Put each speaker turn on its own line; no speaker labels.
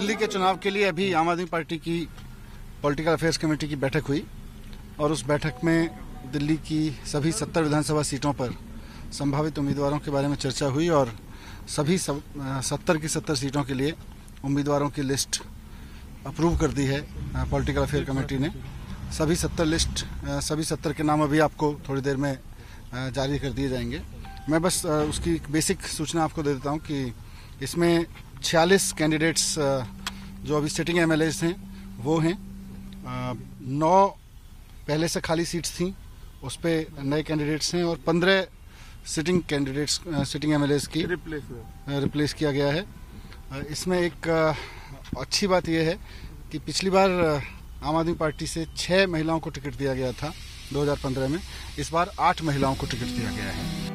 दिल्ली के चुनाव के लिए अभी आम आदमी पार्टी की पॉलिटिकल अफेयर्स कमेटी की बैठक हुई और उस बैठक में दिल्ली की सभी 70 विधानसभा सीटों पर संभावित उम्मीदवारों के बारे में चर्चा हुई और सभी 70 की 70 सीटों के लिए उम्मीदवारों की लिस्ट अप्रूव कर दी है पॉलिटिकल अफेयर कमेटी ने। सभी 70 के नाम अभी आपको थोड़ी देर में जारी कर दिए जाएंगे। मैं बस उसकी बेसिक सूचना आपको दे देता हूं कि इसमें 46 कैंडिडेट्स जो अभी सिटिंग एमएलएज हैं वो हैं। 9 पहले से खाली सीट्स थी, उस पर नए कैंडिडेट्स हैं और 15 सिटिंग एमएलएज की रिप्लेस किया गया है। इसमें एक अच्छी बात यह है कि पिछली बार आम आदमी पार्टी से 6 महिलाओं को टिकट दिया गया था 2015 में, इस बार 8 महिलाओं को टिकट दिया गया है।